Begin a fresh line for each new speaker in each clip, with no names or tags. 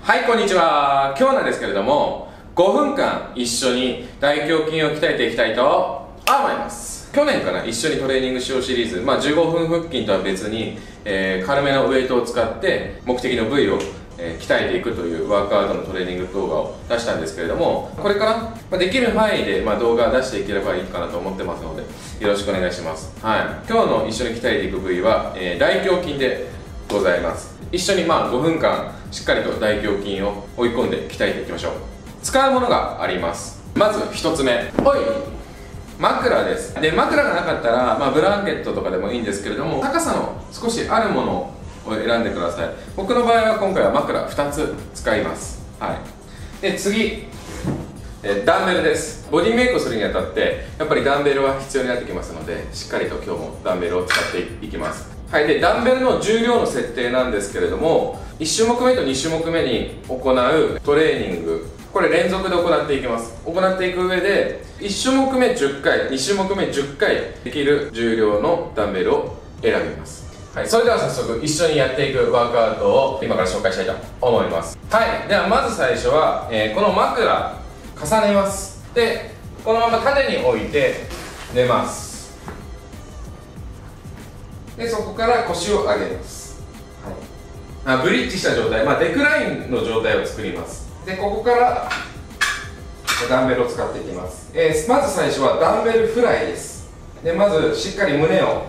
はい、こんにちは。今日なんですけれども、5分間一緒に大胸筋を鍛えていきたいと思います。去年から一緒にトレーニングしようシリーズ、15分腹筋とは別に、軽めのウェイトを使って目的の部位を鍛えていくというワークアウトのトレーニング動画を出したんですけれども、これからできる範囲で動画を出していければいいかなと思ってますので、よろしくお願いします。はい、今日の一緒に鍛えていく部位は、大胸筋でございます。一緒に5分間しっかりと大胸筋を追い込んで鍛えていきましょう。使うものがあります。まず1つ目、枕です。で、枕がなかったら、ブランケットとかでもいいんですけれども、高さの少しあるものを選んでください。僕の場合は今回は枕2つ使います。はい、で次、ダンベルです。ボディメイクをするにあたってやっぱりダンベルは必要になってきますので、しっかりと今日もダンベルを使っていきます。はい、でダンベルの重量の設定なんですけれども、1種目目と2種目目に行うトレーニング、これ連続で行っていきます。行っていく上で1種目目10回2種目目10回できる重量のダンベルを選びます。はい、それでは早速一緒にやっていくワークアウトを今から紹介したいと思います。はい、ではまず最初は、この枕重ねます。でこのまま縦に置いて寝ます。でそこから腰を上げます。はい、ブリッジした状態、デクラインの状態を作ります。でここからダンベルを使っていきます。まず最初はダンベルフライです。でまずしっかり胸を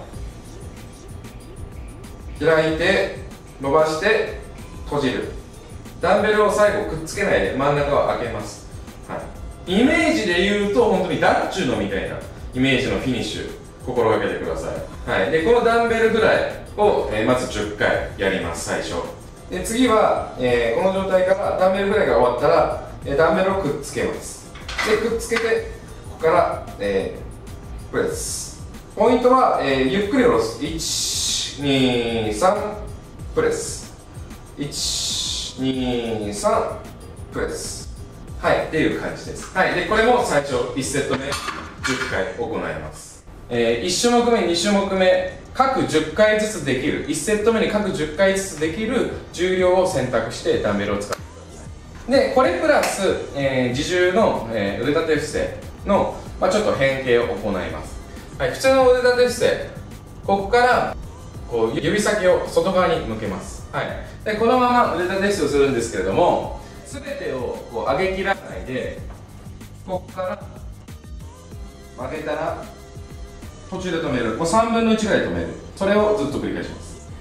開いて伸ばして閉じる。ダンベルを最後くっつけないで真ん中を開けます。はい、イメージで言うと本当にダッチュのみたいなイメージのフィニッシュ心がけてください。はい、でこのダンベルフライを、まず10回やります。最初で次は、この状態からダンベルフライが終わったら、ダンベルをくっつけます。でくっつけてここから、プレス。ポイントは、ゆっくり下ろす。123プレス、123プレス。はい、っていう感じです。はい、でこれも最初1セット目10回行います。1種目目2種目目各10回ずつできる、1セット目に各10回ずつできる重量を選択してダンベルを使ってください。でこれプラス、自重の、腕立て伏せの、ちょっと変形を行います。はい、普通の腕立て伏せ、ここからこう指先を外側に向けます。はい、でこのまま腕立て伏せをするんですけれども、全てをこう上げきらないで、ここから曲げたら途中で止める。もう3分の1ぐらい止める。それをずっと繰り返します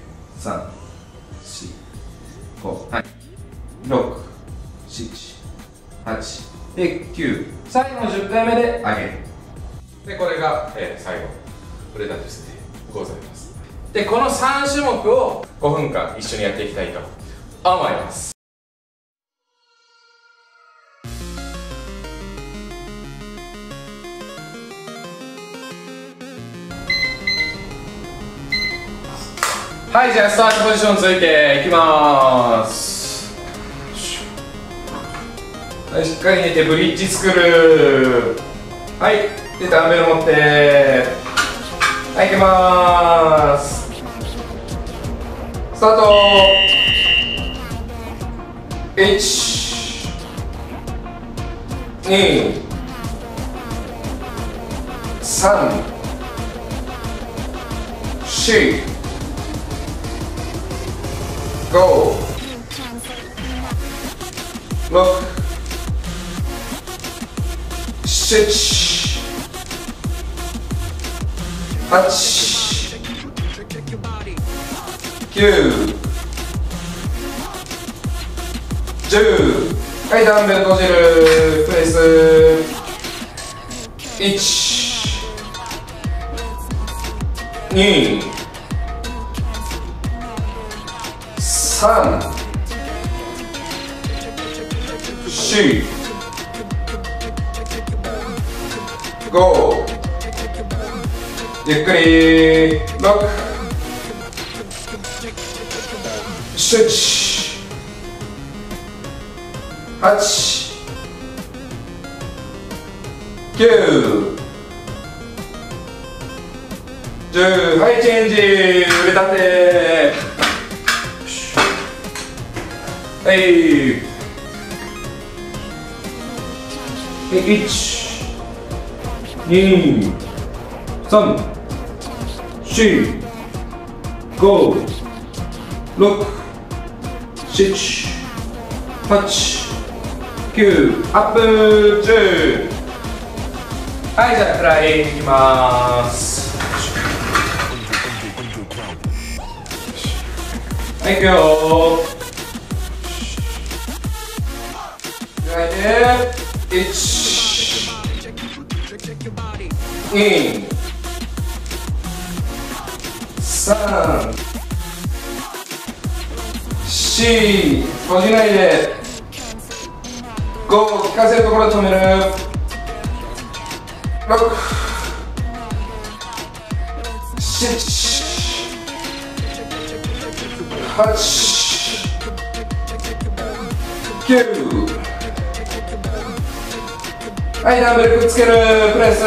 。3、4、5、はい、6、7、8で9、最後の10回目で上げる。でこれが、最後腕立て伏せでございます。でこの3種目を5分間一緒にやっていきたいと思います。はい、じゃあスタートポジションついていきまーす。はい、しっかり寝てブリッジ作る。はい、でダンベル持って、はい、いきまーす。スタート。1、2、3、4、5、6、7、8、9、10。はい、ダンベル閉じる。プレス。1、2、3、4、5、ゆっくり6、7、8、9、10。はい、チェンジ。腕立て。 123456789アップ10。はい、じゃあフライいきまーす。はい、いくよー。フライで1、2、3、4、閉じないで5、効かせるところで止める6、7、8、9。はい、ダンベルくっつけるプレス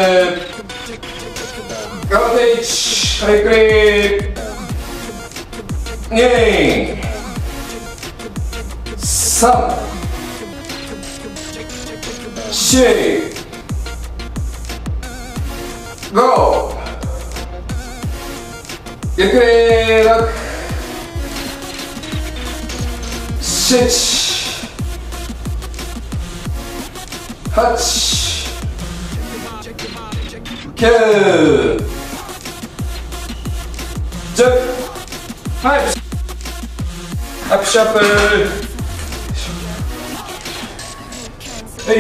頑張って1、軽いクリ2、3、4、5、ゆっくり6、7、8、9、10。はい、アップシャープ。はい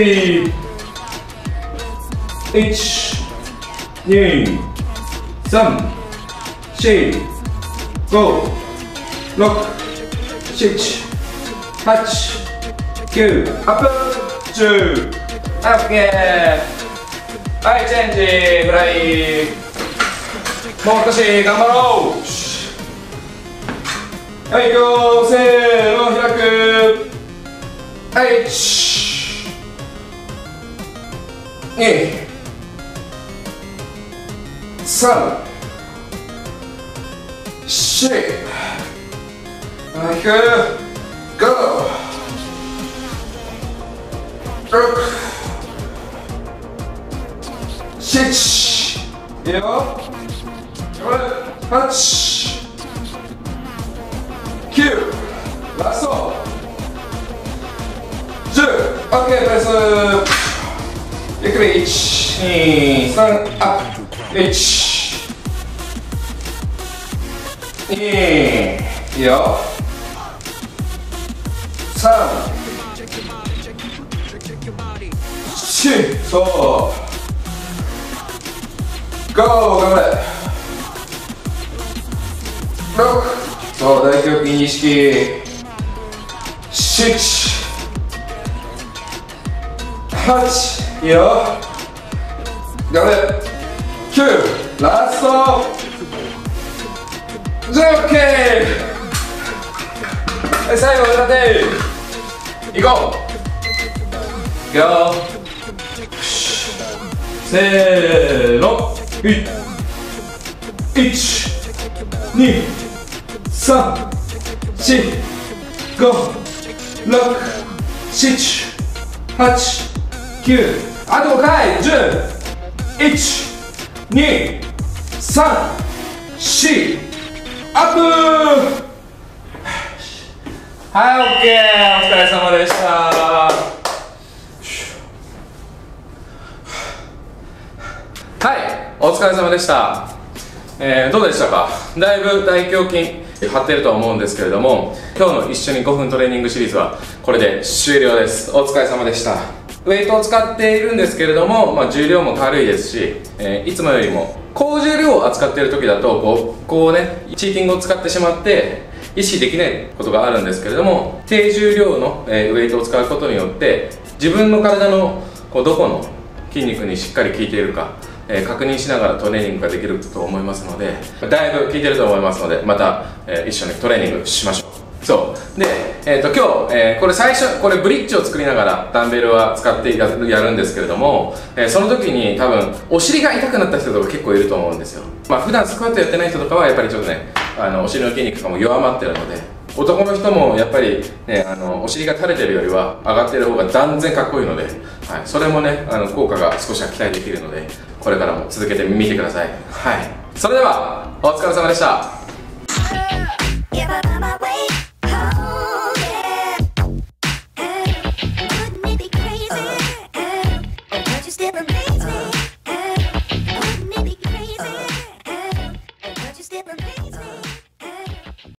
、1、2、3、4、5、6、7、8、9、アップ10。はい、オッケー。はい、チェンジフライ。もう少し頑張ろう。はい、いくよー。せーの、開く。はい、1、2、3、4、はい、いく。5、6、7、いいよ。8、9、ラスト10。オッケー、プレスゆっくり1、2、3、アップ1、2、いいよ。3、4、そう5、頑張れ6、そう大胸筋意識7、8、いいよ。頑張れ9、ラスト10。 OK。 はい、最後裏手いこう。いくよ。せーの、1、2、3、4、5、6、7、8、9。あと5回。10、1、2、3、4、アップ。はい、OK。お疲れ様でした。はい、お疲れ様でした。どうでしたか。だいぶ大胸筋張ってると思うんですけれども、今日の一緒に5分トレーニングシリーズはこれで終了です。お疲れ様でした。ウェイトを使っているんですけれども、重量も軽いですし、いつもよりも高重量を扱っている時だとこうね、チーティングを使ってしまって意識できないことがあるんですけれども、低重量の、ウェイトを使うことによって自分の体のどこの筋肉にしっかり効いているか、確認しながらトレーニングができると思いますので、だいぶ効いてると思いますので、また、一緒にトレーニングしましょう。そうで、今日、これ最初これブリッジを作りながらダンベルは使ってやるんですけれども、その時に多分お尻が痛くなった人とか結構いると思うんですよ。普段スクワットやってない人とかはやっぱりちょっとね、お尻の筋肉とかも弱まってるので、 男の人もやっぱりね、お尻が垂れてるよりは上がってる方が断然かっこいいので、はい、それもね、効果が少しは期待できるので、これからも続けてみてください。はい、それではお疲れ様でした。
Still amazing.